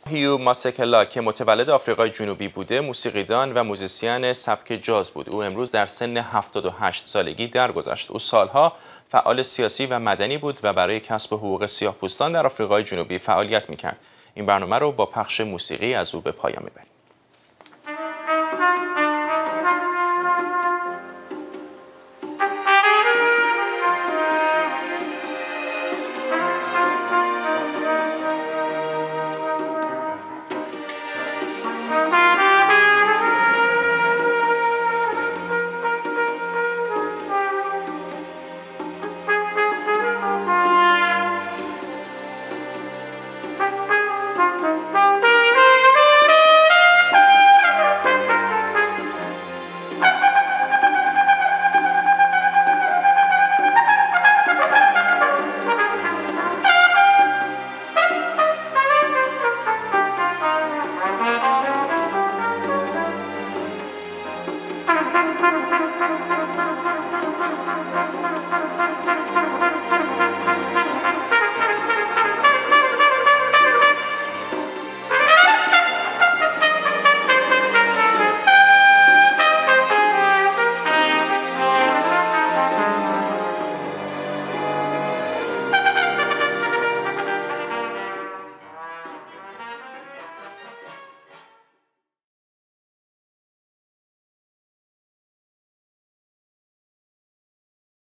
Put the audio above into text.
هیو ماسکلا که متولد آفریقای جنوبی بوده، موسیقیدان و موزیسین سبک جاز بود. او امروز در سن 78 سالگی درگذشت. او سالها فعال سیاسی و مدنی بود و برای کسب حقوق سیاه‌پوستان در آفریقای جنوبی فعالیت می‌کرد. این برنامه رو با پخش موسیقی از او به پایان می‌بریم.